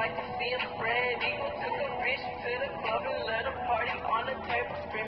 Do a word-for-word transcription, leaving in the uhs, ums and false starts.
like to see him spread eagle. Took a bitch to the club and let a party on the table.